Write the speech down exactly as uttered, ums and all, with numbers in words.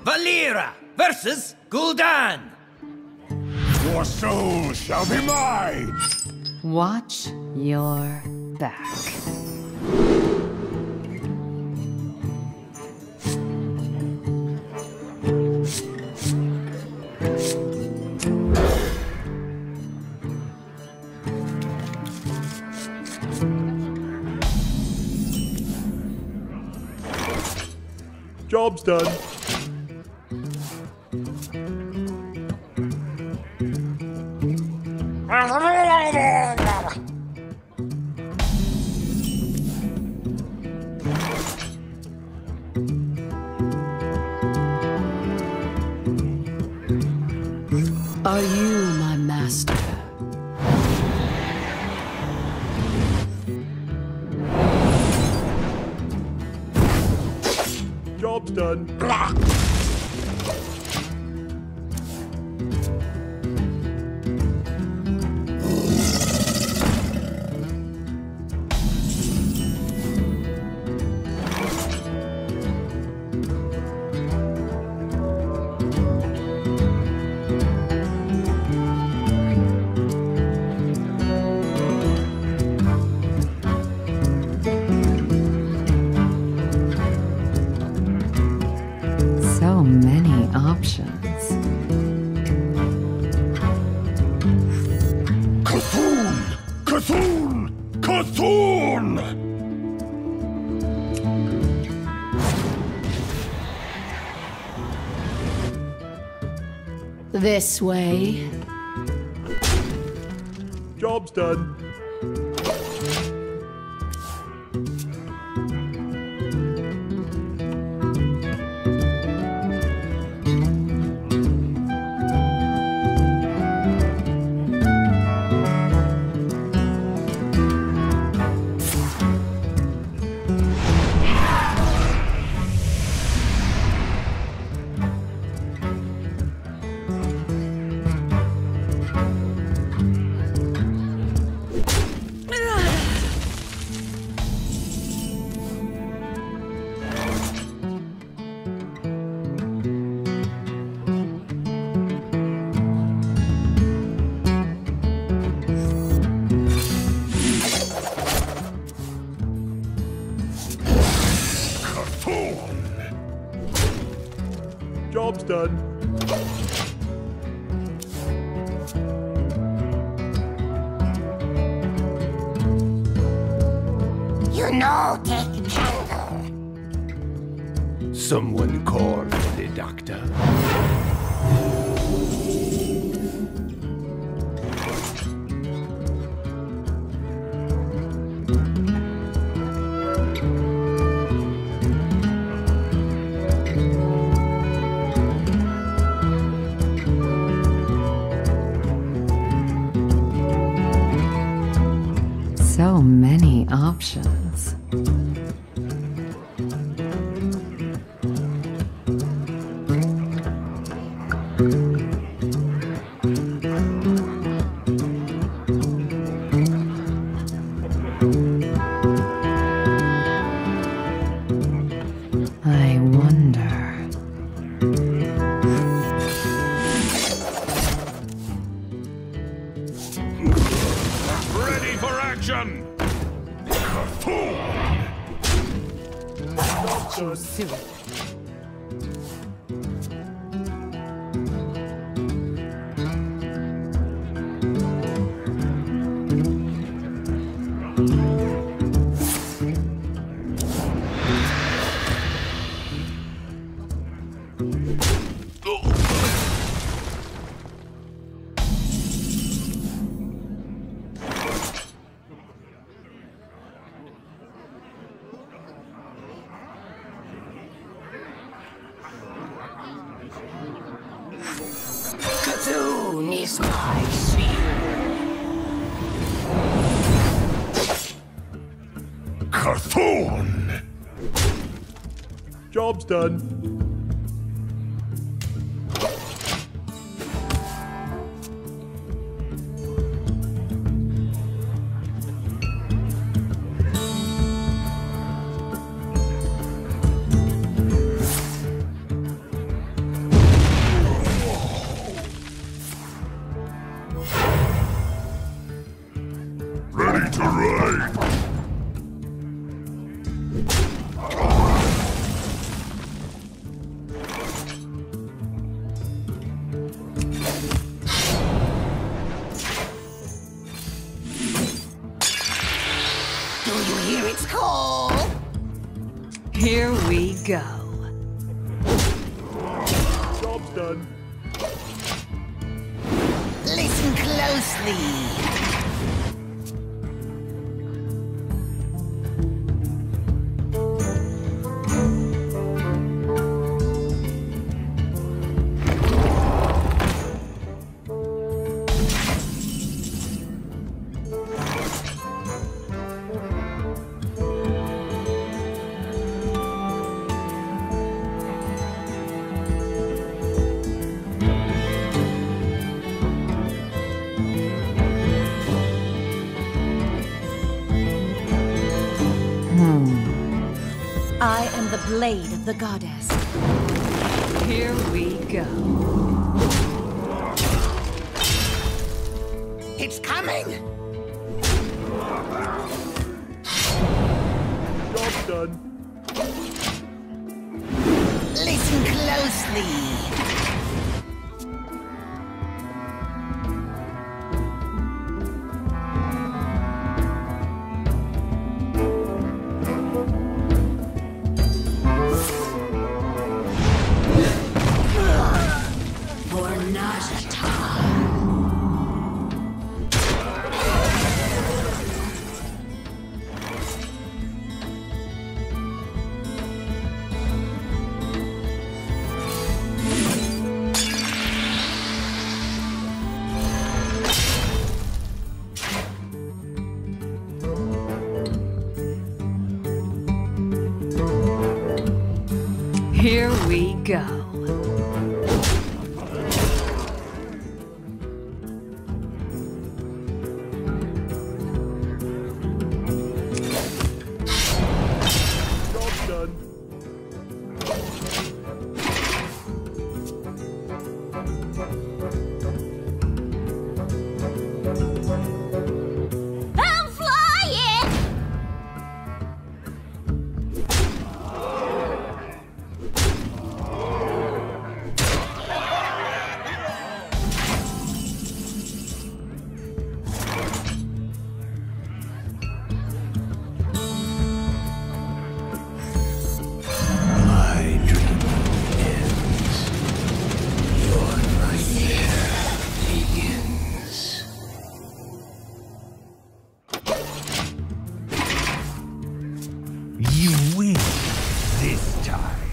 Valera versus Gul'dan. Your soul shall be mine! Watch your back. Job's done. Are you my master? Job's done. So many options. Cthulhu! Cthulhu! Cthulhu! This way. Job's done. Job's done. You know, take candle. Someone call the doctor. So many options. I wonder. Ready for action! Not so soon. Cthulhu is my shield. Cthulhu! Job's done. to ride. Do you hear its call? Here we go. Job's done. Listen closely. I am the blade of the goddess. Here we go. It's coming. Job's done. Listen closely. Here we go. Job's done. I'm flying! My dream ends. Your nightmare begins. You win this time.